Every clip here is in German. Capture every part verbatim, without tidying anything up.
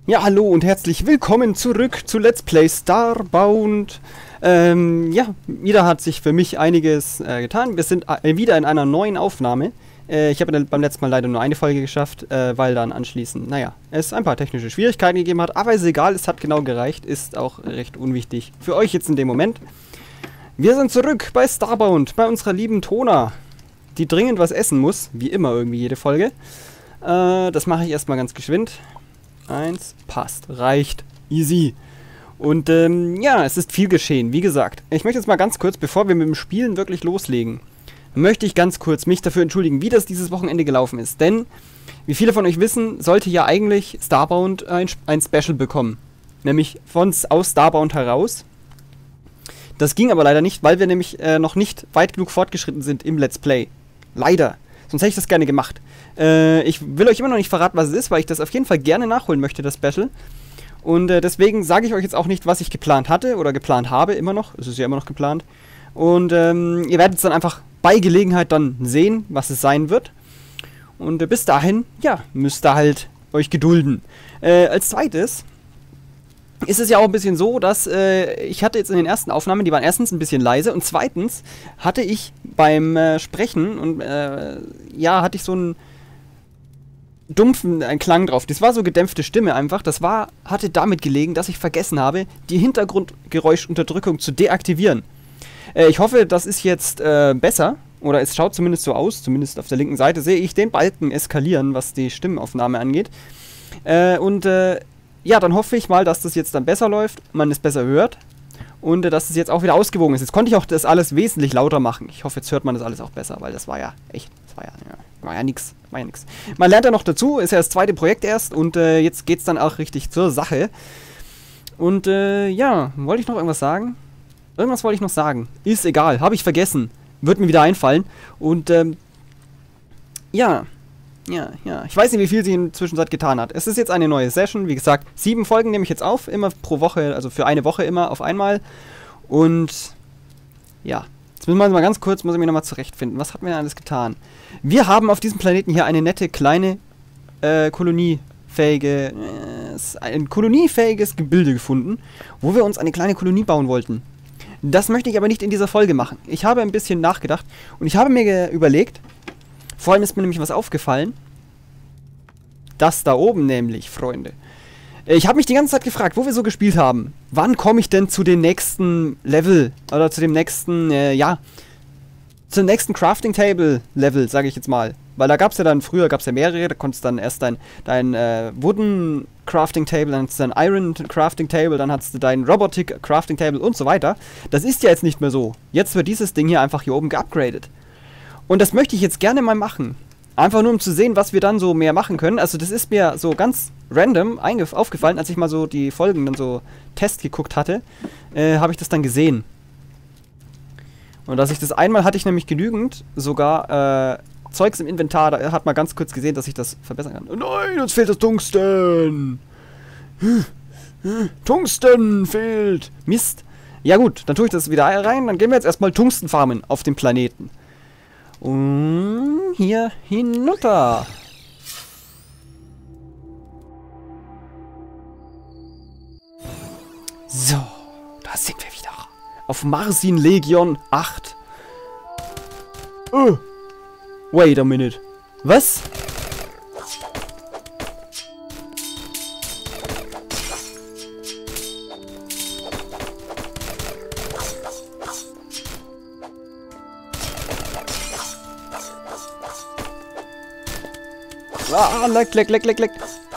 Ja, hallo und herzlich willkommen zurück zu Let's Play Starbound. Ähm, ja, wieder hat sich für mich einiges äh, getan. Wir sind äh, wieder in einer neuen Aufnahme. Äh, ich habe beim letzten Mal leider nur eine Folge geschafft, äh, weil dann anschließend, naja, es ein paar technische Schwierigkeiten gegeben hat. Aber ist egal, es hat genau gereicht, ist auch recht unwichtig für euch jetzt in dem Moment. Wir sind zurück bei Starbound, bei unserer lieben Tona, die dringend was essen muss, wie immer irgendwie jede Folge. Äh, das mache ich erstmal ganz geschwind. Eins, passt, reicht, easy. Und ähm, ja, es ist viel geschehen, wie gesagt. Ich möchte jetzt mal ganz kurz, bevor wir mit dem Spielen wirklich loslegen, möchte ich ganz kurz mich dafür entschuldigen, wie das dieses Wochenende gelaufen ist. Denn, wie viele von euch wissen, sollte ja eigentlich Starbound ein, ein Special bekommen. Nämlich von aus Starbound heraus. Das ging aber leider nicht, weil wir nämlich äh, noch nicht weit genug fortgeschritten sind im Let's Play. Leider. Sonst hätte ich das gerne gemacht. Äh, ich will euch immer noch nicht verraten, was es ist, weil ich das auf jeden Fall gerne nachholen möchte, das Special. Und äh, deswegen sage ich euch jetzt auch nicht, was ich geplant hatte oder geplant habe, immer noch. Es ist ja immer noch geplant. Und ähm, ihr werdet es dann einfach bei Gelegenheit dann sehen, was es sein wird. Und äh, bis dahin, ja, müsst ihr halt euch gedulden. Äh, als zweites ist es ja auch ein bisschen so, dass äh, ich hatte jetzt in den ersten Aufnahmen, die waren erstens ein bisschen leise und zweitens hatte ich beim äh, Sprechen und äh, ja, hatte ich so einen dumpfen einen Klang drauf. Das war so gedämpfte Stimme einfach. Das war, hatte damit gelegen, dass ich vergessen habe, die Hintergrundgeräuschunterdrückung zu deaktivieren. Äh, ich hoffe, das ist jetzt äh, besser. Oder es schaut zumindest so aus. Zumindest auf der linken Seite sehe ich den Balken eskalieren, was die Stimmenaufnahme angeht. Äh, und äh, ja, dann hoffe ich mal, dass das jetzt dann besser läuft, man es besser hört und äh, dass es jetzt auch wieder ausgewogen ist. Jetzt konnte ich auch das alles wesentlich lauter machen. Ich hoffe, jetzt hört man das alles auch besser, weil das war ja echt, das war ja, ja, war ja nix, war ja nix. Man lernt ja noch dazu, ist ja das zweite Projekt erst und äh, jetzt geht's dann auch richtig zur Sache. Und äh, ja, wollte ich noch irgendwas sagen? Irgendwas wollte ich noch sagen. Ist egal, habe ich vergessen. Wird mir wieder einfallen. Und ähm, ja... Ja, ja. Ich weiß nicht, wie viel sie in der Zwischenzeit getan hat. Es ist jetzt eine neue Session. Wie gesagt, sieben Folgen nehme ich jetzt auf. Immer pro Woche, also für eine Woche immer auf einmal. Und ja, jetzt müssen wir mal ganz kurz, muss ich mich nochmal zurechtfinden. Was hat mir denn alles getan? Wir haben auf diesem Planeten hier eine nette, kleine, äh, koloniefähige, äh, ein koloniefähiges Gebilde gefunden, wo wir uns eine kleine Kolonie bauen wollten. Das möchte ich aber nicht in dieser Folge machen. Ich habe ein bisschen nachgedacht und ich habe mir überlegt, vor allem ist mir nämlich was aufgefallen. Das da oben nämlich, Freunde. Ich habe mich die ganze Zeit gefragt, wo wir so gespielt haben. Wann komme ich denn zu den nächsten Level? Oder zu dem nächsten, äh, ja, zum nächsten Crafting Table Level, sage ich jetzt mal. Weil da gab es ja dann, früher gab es ja mehrere, da konntest du dann erst dein, dein äh, Wooden Crafting Table, dann hattest du dein Iron Crafting Table, dann hattest du dein Robotic Crafting Table und so weiter. Das ist ja jetzt nicht mehr so. Jetzt wird dieses Ding hier einfach hier oben geupgradet. Und das möchte ich jetzt gerne mal machen. Einfach nur, um zu sehen, was wir dann so mehr machen können. Also das ist mir so ganz random aufgefallen, als ich mal so die Folgen dann so Test geguckt hatte, äh, habe ich das dann gesehen. Und dass ich das einmal hatte ich nämlich genügend, sogar äh, Zeugs im Inventar, da hat man ganz kurz gesehen, dass ich das verbessern kann. Oh nein, uns fehlt das Tungsten! Tungsten fehlt! Mist! Ja gut, dann tue ich das wieder rein, dann gehen wir jetzt erstmal Tungsten farmen auf dem Planeten. Und hier hinunter. So, da sind wir wieder. Auf Marsin Legion acht. Oh. Wait a minute. Was? Ah, leck, leck, leck, leck, leck.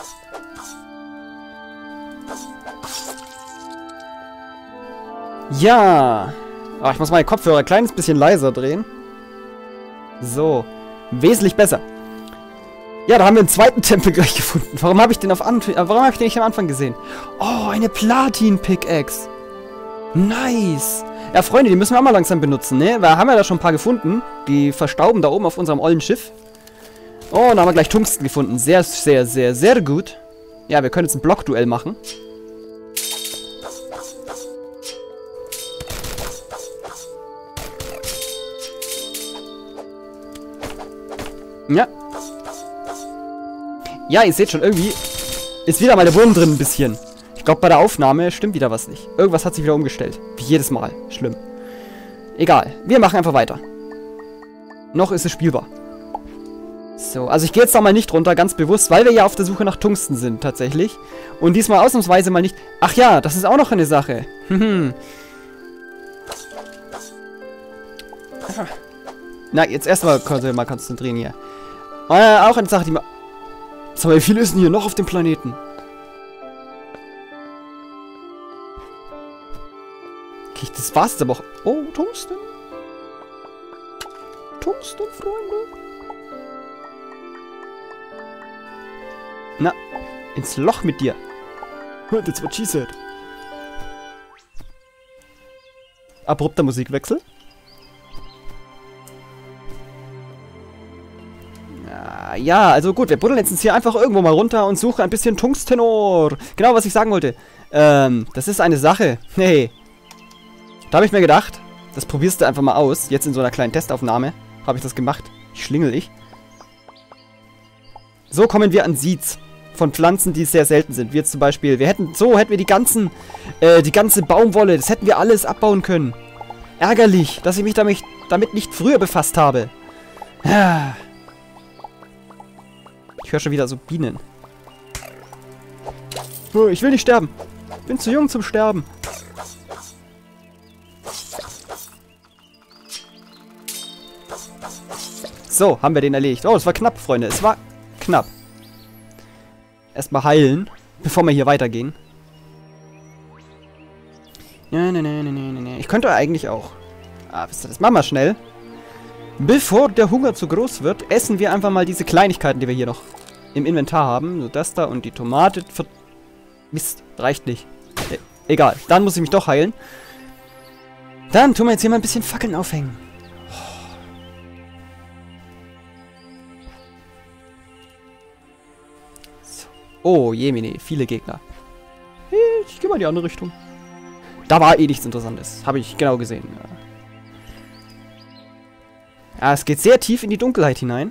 Ja. Ah, ich muss meine Kopfhörer ein kleines bisschen leiser drehen. So. Wesentlich besser. Ja, da haben wir einen zweiten Tempel gleich gefunden. Warum habe ich den auf Anfang, äh, warum habe ich den nicht am Anfang gesehen? Oh, eine Platin-Pickaxe. Nice. Ja, Freunde, die müssen wir auch mal langsam benutzen, ne? Wir haben ja da schon ein paar gefunden. Die verstauben da oben auf unserem ollen Schiff. Oh, da haben wir gleich Tungsten gefunden. Sehr, sehr, sehr, sehr gut. Ja, wir können jetzt ein Blockduell machen. Ja. Ja, ihr seht schon, irgendwie Ist wieder mal der Wurm drin ein bisschen. Ich glaube, bei der Aufnahme stimmt wieder was nicht. Irgendwas hat sich wieder umgestellt. Wie jedes Mal. Schlimm. Egal. Wir machen einfach weiter. Noch ist es spielbar. So, also ich gehe jetzt da mal nicht runter, ganz bewusst, weil wir ja auf der Suche nach Tungsten sind, tatsächlich. Und diesmal ausnahmsweise mal nicht... Ach ja, das ist auch noch eine Sache. Na, jetzt erstmal mal konzentrieren hier. Äh, auch eine Sache, die man... Sag mal, wie viel ist denn hier noch auf dem Planeten? Okay, das war's jetzt aber auch... Oh, Tungsten. Tungsten, Freunde. Na, ins Loch mit dir. That's what she said. Abrupter Musikwechsel. Ja, also gut, wir buddeln jetzt hier einfach irgendwo mal runter und suchen ein bisschen Tungstenor. Genau, was ich sagen wollte. Ähm, das ist eine Sache. Hey. Da habe ich mir gedacht, das probierst du einfach mal aus. Jetzt in so einer kleinen Testaufnahme habe ich das gemacht. Ich schlingel ich. So kommen wir an Seeds von Pflanzen, die sehr selten sind. Wie jetzt zum Beispiel, wir hätten, so hätten wir die ganzen, äh, die ganze Baumwolle, das hätten wir alles abbauen können. Ärgerlich, dass ich mich damit, damit nicht früher befasst habe. Ja. Ich höre schon wieder so Bienen. Oh, ich will nicht sterben. Bin zu jung zum Sterben. So, haben wir den erledigt. Oh, es war knapp, Freunde. Es war knapp. Erstmal heilen, bevor wir hier weitergehen. Nee, nee, nee, nee, nee, nee. Ich könnte eigentlich auch. Ah, wisst ihr, das machen wir schnell. Bevor der Hunger zu groß wird, essen wir einfach mal diese Kleinigkeiten, die wir hier noch im Inventar haben. So das da und die Tomate. Mist, reicht nicht. E egal, dann muss ich mich doch heilen. Dann tun wir jetzt hier mal ein bisschen Fackeln aufhängen. So. Oh, jemine, viele Gegner. Ich gehe mal in die andere Richtung. Da war eh nichts Interessantes. Habe ich genau gesehen. Ja. Ja, es geht sehr tief in die Dunkelheit hinein.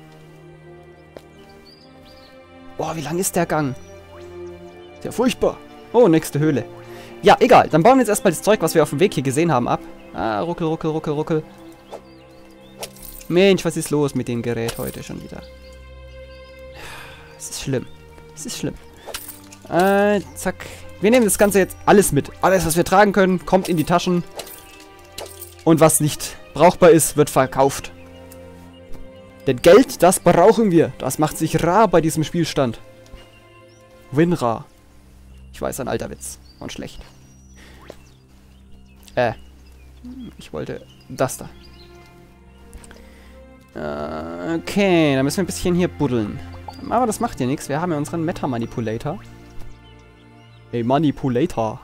Boah, wie lang ist der Gang? Sehr furchtbar. Oh, nächste Höhle. Ja, egal. Dann bauen wir jetzt erstmal das Zeug, was wir auf dem Weg hier gesehen haben, ab. Ah, ruckel, ruckel, ruckel, ruckel. Mensch, was ist los mit dem Gerät heute schon wieder? Es ist schlimm. Es ist schlimm. Äh, zack. Wir nehmen das Ganze jetzt alles mit. Alles, was wir tragen können, kommt in die Taschen. Und was nicht brauchbar ist, wird verkauft. Denn Geld, das brauchen wir. Das macht sich rar bei diesem Spielstand. Winrar. Ich weiß, ein alter Witz. Und schlecht. Äh. Ich wollte das da. Äh, okay, dann müssen wir ein bisschen hier buddeln. Aber das macht ja nichts. Wir haben ja unseren Meta-Manipulator. Ey, Manipulator.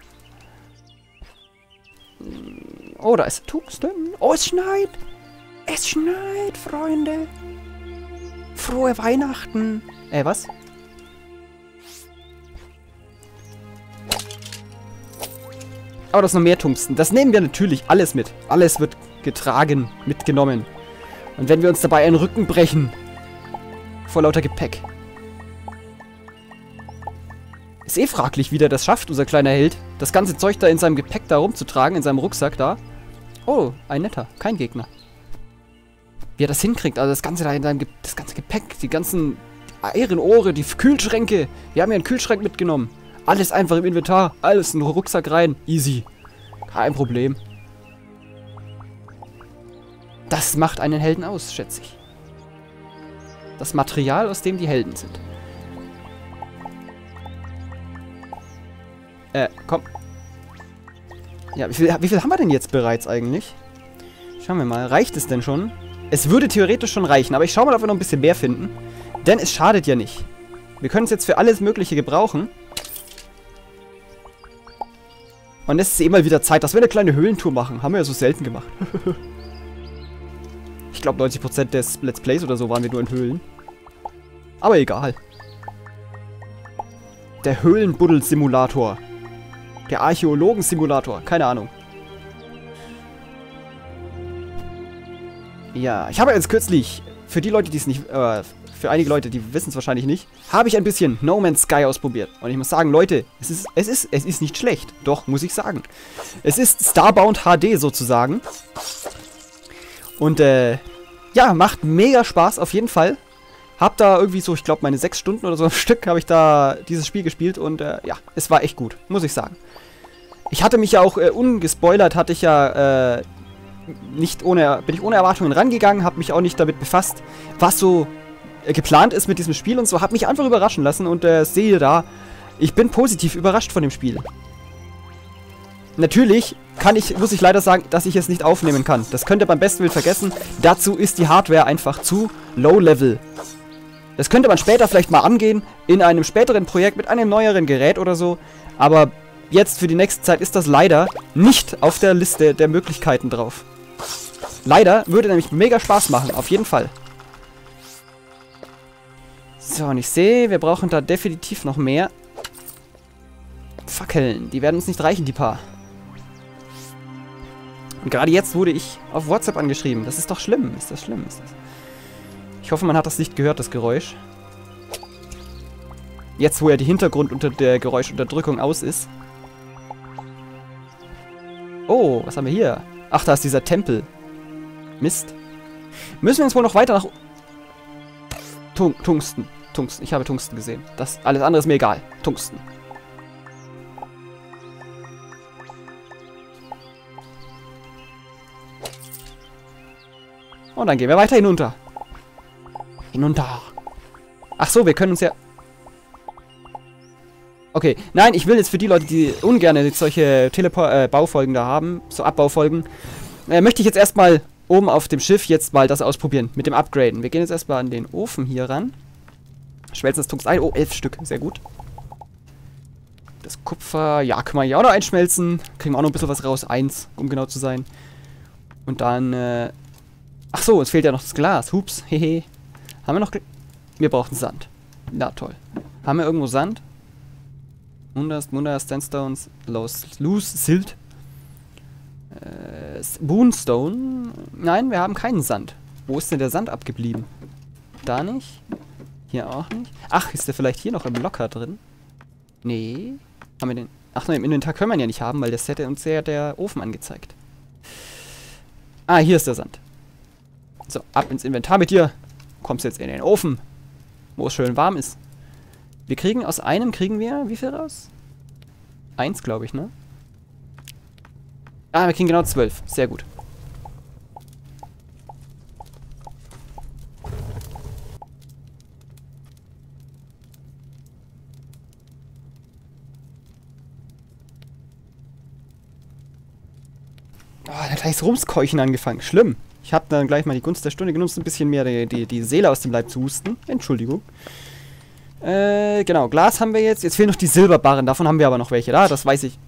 Oh, da ist Tungsten. Oh, es schneit. Es schneit, Freunde. Frohe Weihnachten. Äh, was? Aber das ist noch mehr Tungsten. Das nehmen wir natürlich alles mit. Alles wird getragen, mitgenommen. Und wenn wir uns dabei einen Rücken brechen. Vor lauter Gepäck. Ist eh fraglich, wie der das schafft, unser kleiner Held. Das ganze Zeug da in seinem Gepäck da rumzutragen, in seinem Rucksack da. Oh, ein netter. Kein Gegner. Wie er das hinkriegt, also das ganze da in seinem Ge das ganze Gepäck, die ganzen Eirenohre, die Kühlschränke. Wir haben ja einen Kühlschrank mitgenommen. Alles einfach im Inventar, alles in den Rucksack rein. Easy. Kein Problem. Das macht einen Helden aus, schätze ich. Das Material, aus dem die Helden sind. Äh, komm. Ja, wie viel, wie viel haben wir denn jetzt bereits eigentlich? Schauen wir mal. Reicht es denn schon? Es würde theoretisch schon reichen, aber ich schaue mal, ob wir noch ein bisschen mehr finden. Denn es schadet ja nicht. Wir können es jetzt für alles Mögliche gebrauchen. Und es ist eh mal wieder Zeit, dass wir eine kleine Höhlentour machen. Haben wir ja so selten gemacht. Ich glaube, neunzig Prozent des Let's Plays oder so waren wir nur in Höhlen. Aber egal. Der Höhlenbuddel-Simulator. Der Archäologen-Simulator. Keine Ahnung. Ja, ich habe jetzt kürzlich, für die Leute, die es nicht, äh, für einige Leute, die wissen es wahrscheinlich nicht, habe ich ein bisschen No Man's Sky ausprobiert. Und ich muss sagen, Leute, es ist, es ist, es ist nicht schlecht. Doch, muss ich sagen. Es ist Starbound H D sozusagen. Und, äh, ja, macht mega Spaß, auf jeden Fall. Hab da irgendwie so, ich glaube, meine sechs Stunden oder so am Stück habe ich da dieses Spiel gespielt. Und, äh, ja, es war echt gut, muss ich sagen. Ich hatte mich ja auch, äh, ungespoilert, hatte ich ja, äh, nicht ohne, bin ich ohne Erwartungen rangegangen, habe mich auch nicht damit befasst, was so äh, geplant ist mit diesem Spiel und so, habe mich einfach überraschen lassen und äh, sehe da, ich bin positiv überrascht von dem Spiel. Natürlich kann ich, muss ich leider sagen, dass ich es nicht aufnehmen kann. Das könnt ihr beim besten Willen vergessen. Dazu ist die Hardware einfach zu low-level. Das könnte man später vielleicht mal angehen, in einem späteren Projekt mit einem neueren Gerät oder so, aber jetzt für die nächste Zeit ist das leider nicht auf der Liste der Möglichkeiten drauf. Leider würde nämlich mega Spaß machen, auf jeden Fall. So, und ich sehe, wir brauchen da definitiv noch mehr Fackeln. Die werden uns nicht reichen, die paar. Und gerade jetzt wurde ich auf WhatsApp angeschrieben. Das ist doch schlimm. Ist das schlimm? Ist das? Ich hoffe, man hat das nicht gehört, das Geräusch. Jetzt, wo ja die Hintergrund unter der Geräuschunterdrückung aus ist. Oh, was haben wir hier? Ach, da ist dieser Tempel. Mist. Müssen wir uns wohl noch weiter nach... Tung Tungsten. Tungsten. Ich habe Tungsten gesehen. Das alles andere ist mir egal. Tungsten. Und dann gehen wir weiter hinunter. Hinunter. Ach so, wir können uns ja... Okay, nein, ich will jetzt für die Leute, die ungern solche Teleport äh, Baufolgen da haben, so Abbaufolgen, äh, möchte ich jetzt erstmal oben auf dem Schiff jetzt mal das ausprobieren mit dem Upgraden. Wir gehen jetzt erstmal an den Ofen hier ran. Schmelzen das Tungsten ein. Oh, elf Stück, sehr gut. Das Kupfer, ja, können wir hier auch noch einschmelzen. Kriegen wir auch noch ein bisschen was raus. Eins, um genau zu sein. Und dann, äh... Ach so, es fehlt ja noch das Glas. Hups, hehe. Haben wir noch... Gl wir brauchen Sand. Na toll. Haben wir irgendwo Sand? Wunders, Wunders, Sandstones, Loose, Loose Silt. Äh, Boonstone. Nein, wir haben keinen Sand. Wo ist denn der Sand abgeblieben? Da nicht. Hier auch nicht. Ach, ist der vielleicht hier noch im Locker drin? Nee. Haben wir den... Ach nein, im Inventar können wir ihn ja nicht haben, weil das hätte uns ja der Ofen angezeigt. Ah, hier ist der Sand. So, ab ins Inventar mit dir. Kommst jetzt in den Ofen, wo es schön warm ist. Wir kriegen aus einem, kriegen wir, wie viel raus? Eins, glaube ich, ne? Ah, wir kriegen genau zwölf. Sehr gut. Oh, da hat gleich das Rumskeuchen angefangen. Schlimm. Ich habe dann gleich mal die Gunst der Stunde genutzt, ein bisschen mehr die, die, die Seele aus dem Leib zu husten. Entschuldigung. Äh, genau. Glas haben wir jetzt. Jetzt fehlen noch die Silberbarren. Davon haben wir aber noch welche da. Das weiß ich.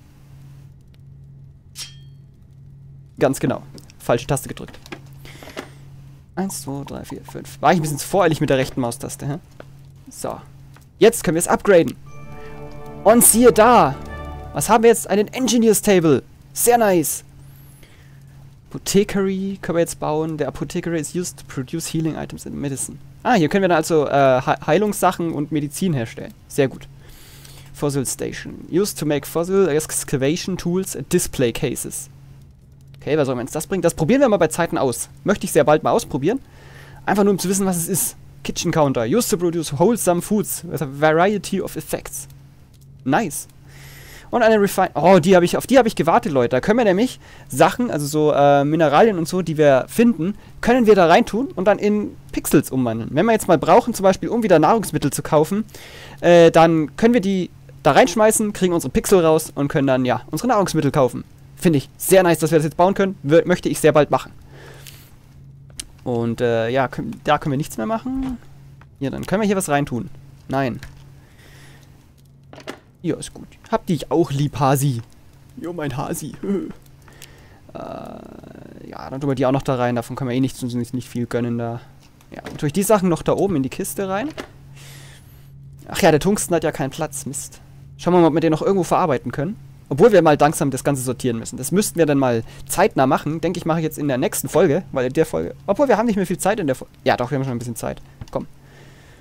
Ganz genau. Falsche Taste gedrückt. Eins, zwei, drei, vier, fünf. War ich ein bisschen zu voreilig mit der rechten Maustaste, hä? So. Jetzt können wir es upgraden. Und siehe da. Was haben wir jetzt? Einen Engineer's Table. Sehr nice. Apothecary können wir jetzt bauen. Der Apothecary is used to produce healing items and medicine. Ah, hier können wir dann also äh, Heilungssachen und Medizin herstellen. Sehr gut. Fossil Station. Used to make fossil excavation tools and display cases. Okay, was soll uns das bringen? Das probieren wir mal bei Zeiten aus. Möchte ich sehr bald mal ausprobieren. Einfach nur um zu wissen, was es ist. Kitchen Counter. Used to produce wholesome foods with a variety of effects. Nice. Und eine Refine... Oh, die habe ich, auf die habe ich gewartet, Leute. Da können wir nämlich Sachen, also so äh, Mineralien und so, die wir finden, können wir da reintun und dann in Pixels umwandeln. Wenn wir jetzt mal brauchen, zum Beispiel, um wieder Nahrungsmittel zu kaufen, äh, dann können wir die da reinschmeißen, kriegen unsere Pixel raus und können dann, ja, unsere Nahrungsmittel kaufen. Finde ich sehr nice, dass wir das jetzt bauen können. W- möchte ich sehr bald machen. Und, äh, ja, können, da können wir nichts mehr machen. Ja, dann können wir hier was reintun. Nein. Ja, ist gut. Hab dich auch lieb, Hasi. Jo, mein Hasi. äh, ja, dann tun wir die auch noch da rein. Davon können wir eh nicht, nicht, nicht viel gönnen da. Ja, natürlich die Sachen noch da oben in die Kiste rein. Ach ja, der Tungsten hat ja keinen Platz. Mist. Schauen wir mal, ob wir den noch irgendwo verarbeiten können. Obwohl wir mal langsam das Ganze sortieren müssen. Das müssten wir dann mal zeitnah machen. Denke ich, mache ich jetzt in der nächsten Folge. Weil in der Folge... Obwohl, wir haben nicht mehr viel Zeit in der Folge. Ja, doch, wir haben schon ein bisschen Zeit. Komm.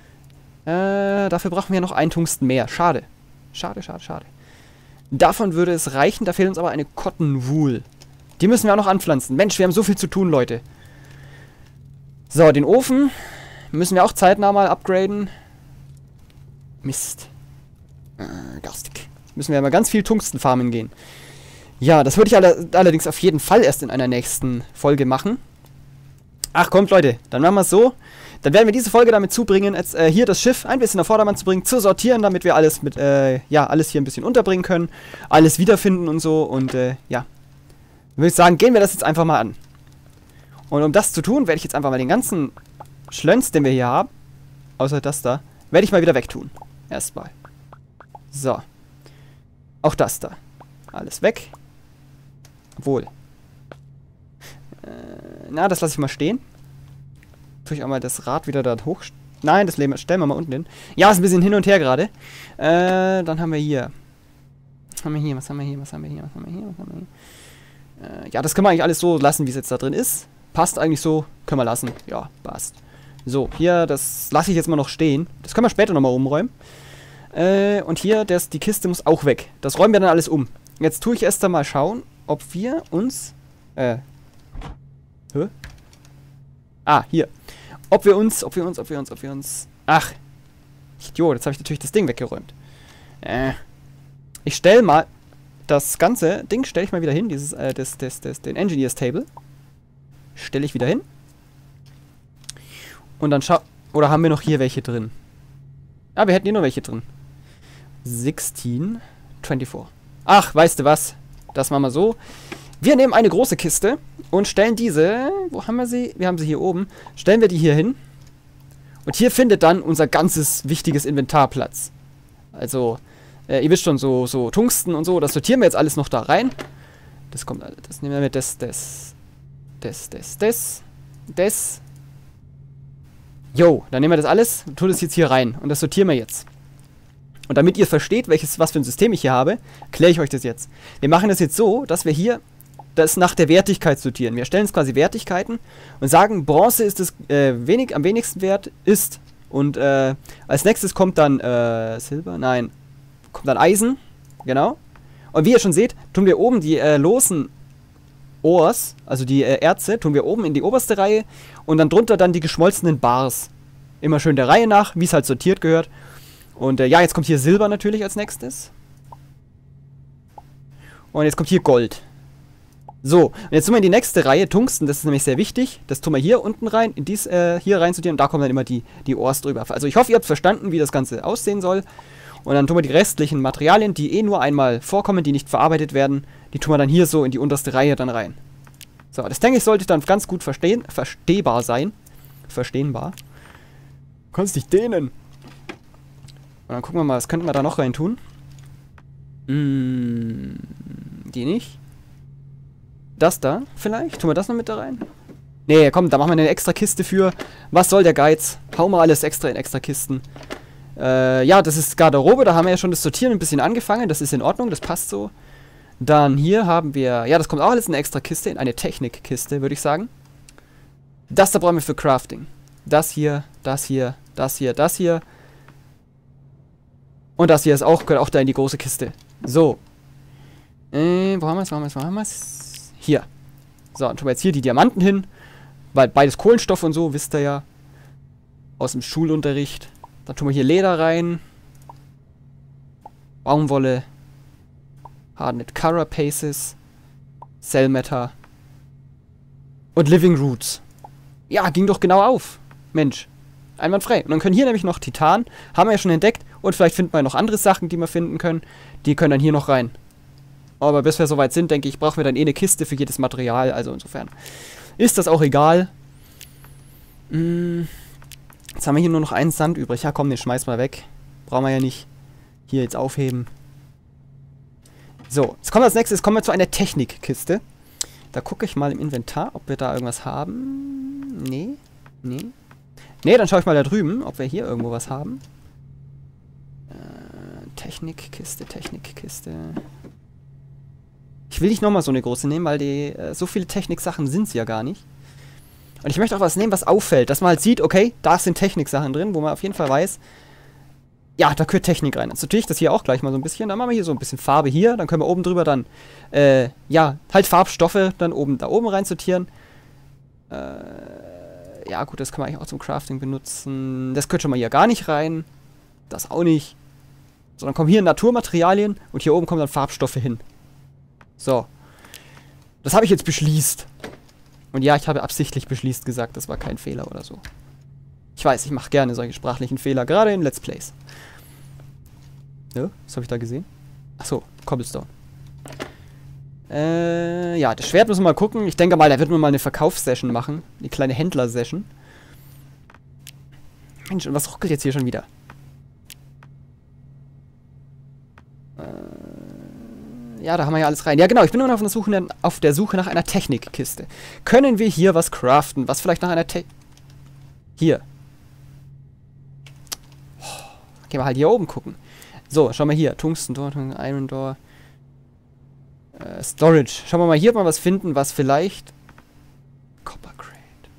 Äh, dafür brauchen wir noch einen Tungsten mehr. Schade. Schade, schade, schade. Davon würde es reichen, da fehlt uns aber eine Cotton Wool. Die müssen wir auch noch anpflanzen. Mensch, wir haben so viel zu tun, Leute. So, den Ofen müssen wir auch zeitnah mal upgraden. Mist. Äh, garstig. Müssen wir mal ganz viel Tungsten farmen gehen. Ja, das würde ich alle allerdings auf jeden Fall erst in einer nächsten Folge machen. Ach, kommt, Leute, dann machen wir es so. Dann werden wir diese Folge damit zubringen, als, äh, hier das Schiff ein bisschen auf Vordermann zu bringen, zu sortieren, damit wir alles mit, äh, ja, alles hier ein bisschen unterbringen können, alles wiederfinden und so. Und, äh, ja. Dann würde ich sagen, gehen wir das jetzt einfach mal an. Und um das zu tun, werde ich jetzt einfach mal den ganzen Schlönz, den wir hier haben, außer das da, werde ich mal wieder wegtun. Erstmal. So. Auch das da. Alles weg. Obwohl. Äh, na, das lasse ich mal stehen. Tue ich auch mal das Rad wieder da hoch. Nein, das stellen wir mal unten hin. Ja, ist ein bisschen hin und her gerade. Äh, dann haben wir hier. Was haben wir hier? Was haben wir hier? Was haben wir hier? Was haben wir hier? Was haben wir hier? Äh, ja, das können wir eigentlich alles so lassen, wie es jetzt da drin ist. Passt eigentlich so. Können wir lassen. Ja, passt. So, hier, das lasse ich jetzt mal noch stehen. Das können wir später nochmal umräumen. Äh, und hier, das, die Kiste muss auch weg. Das räumen wir dann alles um. Jetzt tue ich erst einmal schauen, ob wir uns... Äh... Hä? Ah, hier. Ob wir uns, ob wir uns, ob wir uns, ob wir uns... Ach. Idiot, jetzt habe ich natürlich das Ding weggeräumt. Äh. Ich stelle mal... Das ganze Ding stelle ich mal wieder hin. Dieses, äh, das, das, das, den Engineers Table. Stelle ich wieder hin. Und dann schau... Oder haben wir noch hier welche drin? Ah, wir hätten hier noch welche drin. sechzehn, vierundzwanzig. Ach, weißt du was? Das machen wir so. Wir nehmen eine große Kiste und stellen diese... Wo haben wir sie? Wir haben sie hier oben. Stellen wir die hier hin. Und hier findet dann unser ganzes wichtiges Inventar Platz. Also, äh, ihr wisst schon, so, so Tungsten und so. Das sortieren wir jetzt alles noch da rein. Das kommt alles. Das nehmen wir mit. Das, das, das, das, das, das. Jo, dann nehmen wir das alles und tun das jetzt hier rein. Und das sortieren wir jetzt. Und damit ihr versteht, welches, was für ein System ich hier habe, erkläre ich euch das jetzt. Wir machen das jetzt so, dass wir hier das nach der Wertigkeit sortieren. Wir stellen uns quasi Wertigkeiten und sagen, Bronze ist das äh, wenig, am wenigsten wert, ist. Und äh, als nächstes kommt dann äh, Silber, nein, kommt dann Eisen, genau. Und wie ihr schon seht, tun wir oben die äh, losen Ores, also die äh, Erze, tun wir oben in die oberste Reihe und dann drunter dann die geschmolzenen Bars. Immer schön der Reihe nach, wie es halt sortiert gehört. Und äh, ja, jetzt kommt hier Silber natürlich als nächstes. Und jetzt kommt hier Gold. So, und jetzt tun wir in die nächste Reihe Tungsten, das ist nämlich sehr wichtig. Das tun wir hier unten rein, in dies äh, hier rein sortieren und da kommen dann immer die, die Ores drüber. Also ich hoffe, ihr habt verstanden, wie das Ganze aussehen soll. Und dann tun wir die restlichen Materialien, die eh nur einmal vorkommen, die nicht verarbeitet werden, die tun wir dann hier so in die unterste Reihe dann rein. So, das denke ich, sollte dann ganz gut verstehen, verstehbar sein. Verstehenbar. Du kannst dich dehnen. Und dann gucken wir mal, was könnten wir da noch rein tun? Hm, die nicht. Das da vielleicht? Tun wir das noch mit da rein? Nee, komm, da machen wir eine extra Kiste für. Was soll der Geiz? Hau mal alles extra in extra Kisten. Äh, ja, das ist Garderobe. Da haben wir ja schon das Sortieren ein bisschen angefangen. Das ist in Ordnung, das passt so. Dann hier haben wir... Ja, das kommt auch alles in eine extra Kiste. In eine Technikkiste, würde ich sagen. Das da brauchen wir für Crafting. Das hier, das hier, das hier, das hier. Und das hier ist auch, gehört auch da in die große Kiste. So. Äh, wo haben wir es, wo haben wir es, wo haben wir es? Hier. So, dann tun wir jetzt hier die Diamanten hin. Weil beides Kohlenstoff und so, wisst ihr ja. Aus dem Schulunterricht. Dann tun wir hier Leder rein. Baumwolle. Hardened Carapaces. Cellmatter. Und Living Roots. Ja, ging doch genau auf. Mensch. Einwandfrei. Und dann können hier nämlich noch Titan. Haben wir ja schon entdeckt. Und vielleicht finden wir noch andere Sachen, die wir finden können. Die können dann hier noch rein. Aber bis wir soweit sind, denke ich, brauchen wir dann eh eine Kiste für jedes Material. Also insofern ist das auch egal. Hm. Jetzt haben wir hier nur noch einen Sand übrig. Ja komm, den schmeiß mal weg. Brauchen wir ja nicht. Hier jetzt aufheben. So, jetzt kommen wir als nächstes kommen wir zu einer Technikkiste. Da gucke ich mal im Inventar, ob wir da irgendwas haben. Nee. Nee. Nee, dann schaue ich mal da drüben, ob wir hier irgendwo was haben. Äh, Technikkiste, Technikkiste. Ich will nicht nochmal so eine große nehmen, weil die äh, so viele Techniksachen sind es ja gar nicht. Und ich möchte auch was nehmen, was auffällt, dass man halt sieht, okay, da sind Techniksachen drin, wo man auf jeden Fall weiß, Ja, da gehört Technik rein. Jetzt sortiere ich das hier auch gleich mal so ein bisschen. Dann machen wir hier so ein bisschen Farbe hier. Dann können wir oben drüber dann, äh, ja, halt Farbstoffe dann oben da oben rein sortieren. Äh, ja gut, das kann man eigentlich auch zum Crafting benutzen. Das gehört schon mal hier gar nicht rein. Das auch nicht. So, dann kommen hier Naturmaterialien und hier oben kommen dann Farbstoffe hin. So. Das habe ich jetzt beschließt. Und ja, ich habe absichtlich beschließt gesagt, das war kein Fehler oder so. Ich weiß, ich mache gerne solche sprachlichen Fehler, gerade in Let's Plays. Ja, was habe ich da gesehen? Achso, Cobblestone. Äh, ja, das Schwert müssen wir mal gucken. Ich denke mal, da wird man mal eine Verkaufssession machen. Eine kleine Händler-Session. Mensch, und was ruckelt jetzt hier schon wieder? Äh, ja, da haben wir ja alles rein. Ja, genau, ich bin nur noch auf der Suche, auf der Suche nach einer Technikkiste. Können wir hier was craften? Was vielleicht nach einer Te... Hier. Gehen wir halt hier oben gucken. So, schauen wir hier. Tungsten Door, Iron Door. Äh, Storage. Schauen wir mal hier, ob wir was finden, was vielleicht... Copper Crate.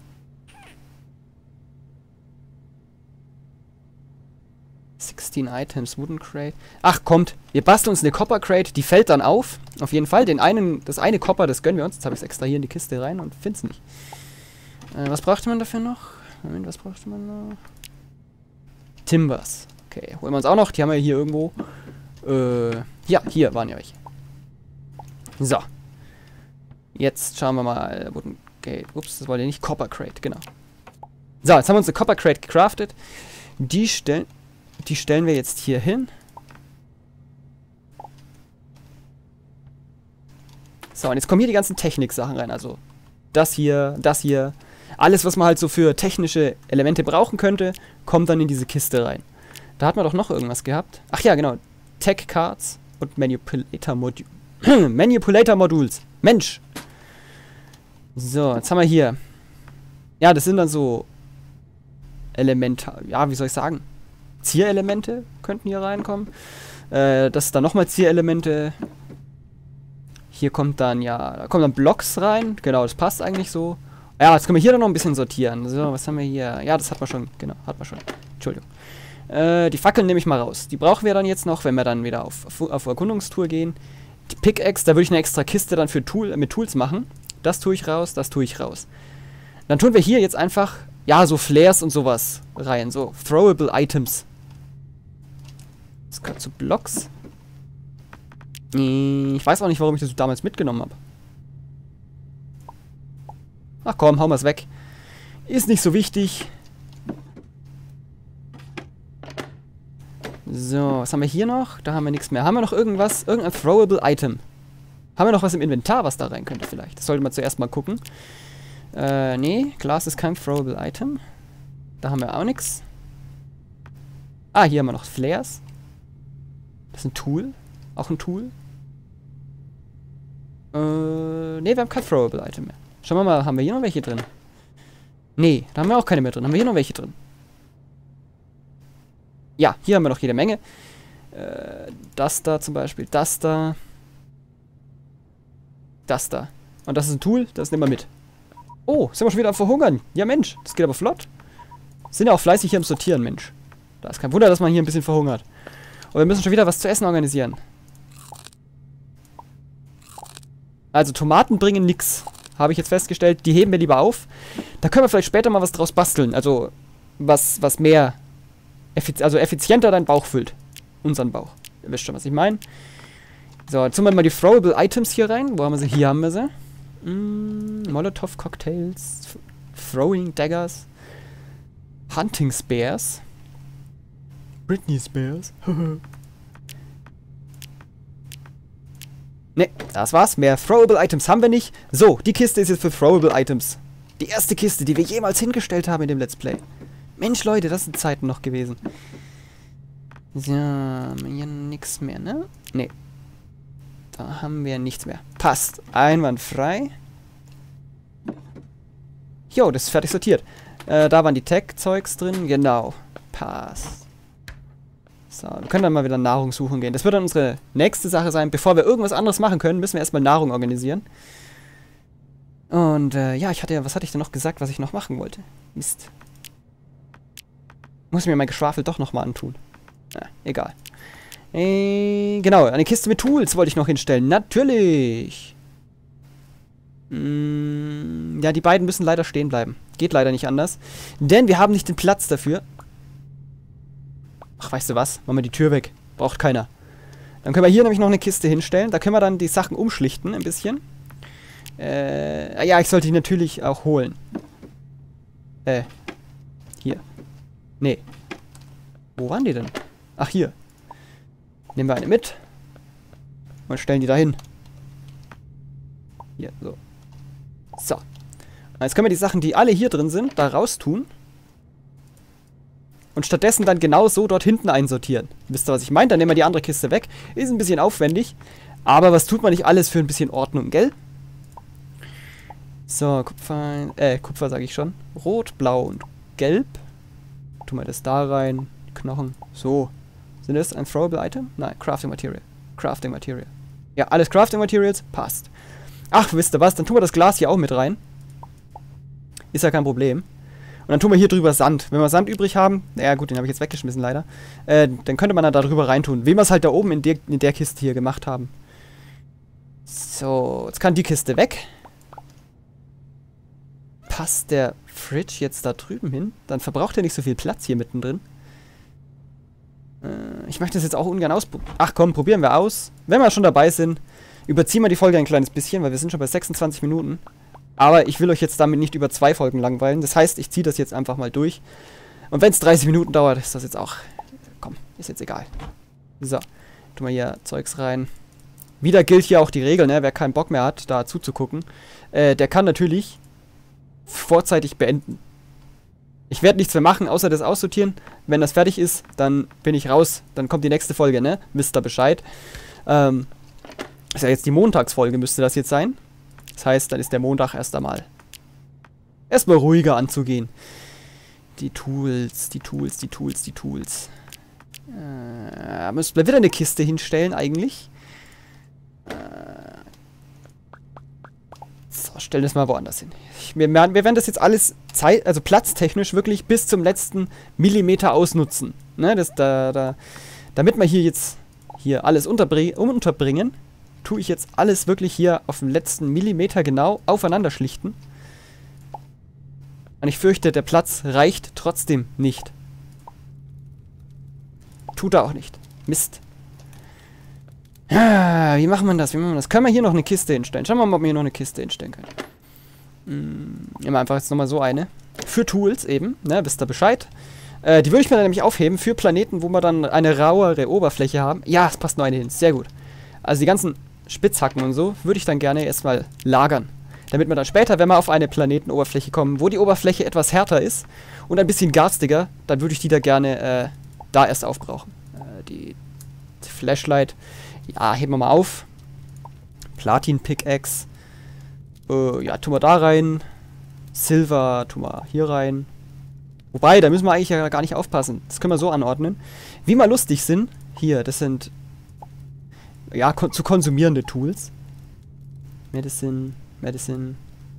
sechzehn Items, Wooden Crate. Ach, kommt. Wir basteln uns eine Copper Crate. Die fällt dann auf. Auf jeden Fall. Den einen, das eine Copper, das gönnen wir uns. Jetzt habe ich es extra hier in die Kiste rein und finde es nicht. Äh, was brauchte man dafür noch? Moment, was brauchte man noch? Timbers. Okay, holen wir uns auch noch. Die haben wir hier irgendwo. Äh, ja, hier waren ja welche. So. Jetzt schauen wir mal. Wooden Gate. Ups, das wollte ich nicht. Copper Crate, genau. So, jetzt haben wir uns eine Copper Crate gecraftet. Die stellen, die stellen wir jetzt hier hin. So, und jetzt kommen hier die ganzen Technik-Sachen rein. Also, das hier, das hier. Alles, was man halt so für technische Elemente brauchen könnte, kommt dann in diese Kiste rein. Da hat man doch noch irgendwas gehabt. Ach ja, genau. Tech Cards und Manipulator Modul. Manipulator Modules. Mensch. So, jetzt haben wir hier. Ja, das sind dann so Elemente. Ja, wie soll ich sagen? Zierelemente könnten hier reinkommen. Äh, das ist dann nochmal Zierelemente. Hier kommt dann, ja, da kommen dann Blocks rein. Genau, das passt eigentlich so. Ja, jetzt können wir hier dann noch ein bisschen sortieren. So, was haben wir hier? Ja, das hat man schon. Genau, hat man schon. Entschuldigung. Äh, die Fackeln nehme ich mal raus. Die brauchen wir dann jetzt noch, wenn wir dann wieder auf, auf, auf Erkundungstour gehen. Die Pickaxe, da würde ich eine extra Kiste dann für Tool, mit Tools machen. Das tue ich raus, das tue ich raus. Dann tun wir hier jetzt einfach, ja, so Flares und sowas rein. So, throwable Items. Das gehört zu Blocks. Ich weiß auch nicht, warum ich das damals mitgenommen habe. Ach komm, hauen wir es weg. Ist nicht so wichtig. So, was haben wir hier noch? Da haben wir nichts mehr. Haben wir noch irgendwas? Irgendein throwable Item? Haben wir noch was im Inventar, was da rein könnte vielleicht? Das sollte man zuerst mal gucken. Äh, nee, Glas ist kein throwable Item. Da haben wir auch nichts. Ah, hier haben wir noch Flares. Das ist ein Tool. Auch ein Tool. Äh, nee, wir haben kein throwable Item mehr. Schauen wir mal, haben wir hier noch welche drin? Nee, da haben wir auch keine mehr drin. Haben wir hier noch welche drin? Ja, hier haben wir noch jede Menge. Äh, das da zum Beispiel, das da. Das da. Und das ist ein Tool, das nehmen wir mit. Oh, sind wir schon wieder am Verhungern. Ja Mensch, das geht aber flott. Sind ja auch fleißig hier am Sortieren, Mensch. Da ist kein Wunder, dass man hier ein bisschen verhungert. Und wir müssen schon wieder was zu essen organisieren. Also Tomaten bringen nix. Habe ich jetzt festgestellt. Die heben wir lieber auf. Da können wir vielleicht später mal was draus basteln. Also was, was mehr... Effiz also effizienter deinen Bauch füllt. Unseren Bauch. Ihr wisst schon, was ich meine. So, jetzt tun wir mal die throwable Items hier rein. Wo haben wir sie? Hier haben wir sie. Mm, Molotov Cocktails. Throwing Daggers. Hunting Spears. Britney Spears. Ne, das war's. Mehr throwable Items haben wir nicht. So, die Kiste ist jetzt für throwable Items. Die erste Kiste, die wir jemals hingestellt haben in dem Let's Play. Mensch, Leute, das sind Zeiten noch gewesen. So, hier nichts mehr, ne? Ne. Da haben wir nichts mehr. Passt. Einwandfrei. Jo, das ist fertig sortiert. Äh, da waren die Tech-Zeugs drin. Genau. Passt. So, wir können dann mal wieder Nahrung suchen gehen. Das wird dann unsere nächste Sache sein. Bevor wir irgendwas anderes machen können, müssen wir erstmal Nahrung organisieren. Und, äh, ja, ich hatte ja, was hatte ich denn noch gesagt, was ich noch machen wollte? Mist. Muss ich mir mein Geschwafel doch nochmal antun. Ja, egal. Äh, genau, eine Kiste mit Tools wollte ich noch hinstellen. Natürlich. Mm, ja, die beiden müssen leider stehen bleiben. Geht leider nicht anders. Denn wir haben nicht den Platz dafür. Ach, weißt du was? Machen wir die Tür weg. Braucht keiner. Dann können wir hier nämlich noch eine Kiste hinstellen. Da können wir dann die Sachen umschlichten ein bisschen. Äh, ja, ich sollte die natürlich auch holen. Äh, hier. Nee. Wo waren die denn? Ach, hier. Nehmen wir eine mit. Und stellen die da hin. Hier, so. So. Und jetzt können wir die Sachen, die alle hier drin sind, da raus tun. Und stattdessen dann genau so dort hinten einsortieren. Wisst ihr, was ich meine? Dann nehmen wir die andere Kiste weg. Ist ein bisschen aufwendig. Aber was tut man nicht alles für ein bisschen Ordnung, gell? So, Kupfer, äh, Kupfer sage ich schon. Rot, Blau und Gelb. Tun wir das da rein. Knochen. So. Sind das ein Throwable Item? Nein, Crafting Material. Crafting Material. Ja, alles Crafting Materials. Passt. Ach, wisst ihr was? Dann tun wir das Glas hier auch mit rein. Ist ja kein Problem. Und dann tun wir hier drüber Sand. Wenn wir Sand übrig haben, naja gut, den habe ich jetzt weggeschmissen leider, äh, dann könnte man dann da drüber reintun. Wie wir es halt da oben in der, in der Kiste hier gemacht haben. So, jetzt kann die Kiste weg. Passt der Fridge jetzt da drüben hin? Dann verbraucht er nicht so viel Platz hier mittendrin. Äh, ich möchte das jetzt auch ungern ausprobieren. Ach komm, probieren wir aus. Wenn wir schon dabei sind, überziehen wir die Folge ein kleines bisschen, weil wir sind schon bei sechsundzwanzig Minuten. Aber ich will euch jetzt damit nicht über zwei Folgen langweilen. Das heißt, ich ziehe das jetzt einfach mal durch. Und wenn es dreißig Minuten dauert, ist das jetzt auch... Komm, ist jetzt egal. So, tun wir hier Zeugs rein. Wieder gilt hier auch die Regel, ne? Wer keinen Bock mehr hat, da zuzugucken, äh, der kann natürlich vorzeitig beenden. Ich werde nichts mehr machen, außer das aussortieren. Wenn das fertig ist, dann bin ich raus. Dann kommt die nächste Folge, ne? Wisst ihr Bescheid. Ähm, ist ja jetzt die Montagsfolge, müsste das jetzt sein. Das heißt, dann ist der Montag erst einmal erstmal ruhiger anzugehen. Die Tools, die Tools, die Tools, die Tools. Äh, müssen wir wieder eine Kiste hinstellen eigentlich. Äh, so, stellen das mal woanders hin. Ich, wir, wir werden das jetzt alles Zeit, also platztechnisch wirklich bis zum letzten Millimeter ausnutzen. Ne, das, da, da, damit wir hier jetzt hier alles unterbring unterbringen, tue ich jetzt alles wirklich hier auf den letzten Millimeter genau aufeinander schlichten. Und ich fürchte, der Platz reicht trotzdem nicht. Tut er auch nicht. Mist. Ah, wie macht man das? Wie machen wir das? Können wir hier noch eine Kiste hinstellen? Schauen wir mal, ob wir hier noch eine Kiste hinstellen können. Hm, nehmen wir einfach jetzt nochmal so eine. Für Tools eben, ne? Wisst ihr Bescheid. Äh, die würde ich mir dann nämlich aufheben für Planeten, wo wir dann eine rauere Oberfläche haben. Ja, es passt nur eine hin. Sehr gut. Also die ganzen Spitzhacken und so würde ich dann gerne erstmal lagern. Damit wir dann später, wenn wir auf eine Planetenoberfläche kommen, wo die Oberfläche etwas härter ist und ein bisschen garstiger, dann würde ich die da gerne äh, da erst aufbrauchen. Äh, die, die Flashlight, ja, heben wir mal auf. Platin-Pickaxe, äh, ja, tun wir da rein. Silver tun wir hier rein. Wobei, da müssen wir eigentlich ja gar nicht aufpassen. Das können wir so anordnen. Wie mal lustig sind, hier, das sind ja, kon zu konsumierende Tools. Medicine, Medicine.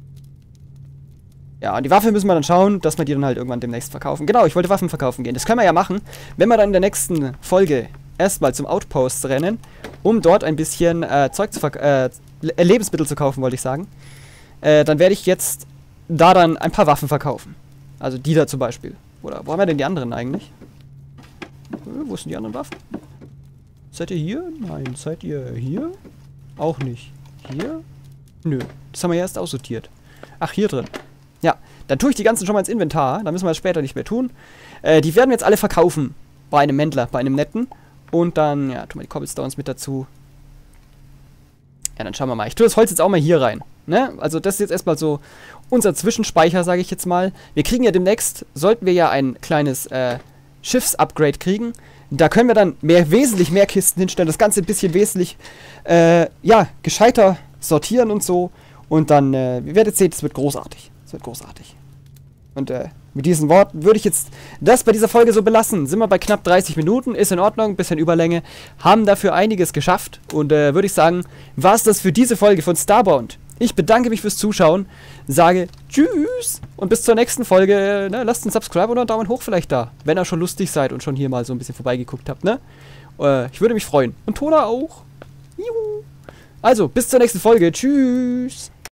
Ja, und die Waffe müssen wir dann schauen, dass wir die dann halt irgendwann demnächst verkaufen. Genau, ich wollte Waffen verkaufen gehen. Das können wir ja machen, wenn wir dann in der nächsten Folge erstmal zum Outpost rennen, um dort ein bisschen äh, Zeug zu äh, Lebensmittel zu kaufen, wollte ich sagen. Äh, dann werde ich jetzt da dann ein paar Waffen verkaufen. Also die da zum Beispiel. Oder wo haben wir denn die anderen eigentlich? Äh, wo sind die anderen Waffen? Seid ihr hier? Nein. Seid ihr hier? Auch nicht. Hier? Nö. Das haben wir ja erst aussortiert. Ach, hier drin. Ja, dann tue ich die ganzen schon mal ins Inventar. Dann müssen wir das später nicht mehr tun. Äh, die werden wir jetzt alle verkaufen. Bei einem Händler, bei einem netten. Und dann, ja, tun wir die Cobblestones mit dazu. Ja, dann schauen wir mal. Ich tue das Holz jetzt auch mal hier rein. Ne? Also das ist jetzt erstmal so unser Zwischenspeicher, sage ich jetzt mal. Wir kriegen ja demnächst, sollten wir ja ein kleines äh, Schiffsupgrade kriegen. Da können wir dann mehr, wesentlich mehr Kisten hinstellen. Das Ganze ein bisschen wesentlich, äh, ja, gescheiter sortieren und so. Und dann, äh, ihr werdet sehen, es wird großartig. Es wird großartig. Und äh, mit diesen Worten würde ich jetzt das bei dieser Folge so belassen. Sind wir bei knapp dreißig Minuten, ist in Ordnung, bisschen Überlänge. Haben dafür einiges geschafft. Und äh, würde ich sagen, war es das für diese Folge von Starbound. Ich bedanke mich fürs Zuschauen, sage Tschüss und bis zur nächsten Folge. Ne, lasst einen Subscribe oder einen Daumen hoch vielleicht da, wenn ihr schon lustig seid und schon hier mal so ein bisschen vorbeigeguckt habt. Ne? Äh, ich würde mich freuen. Und Tola auch. Juhu. Also, bis zur nächsten Folge. Tschüss.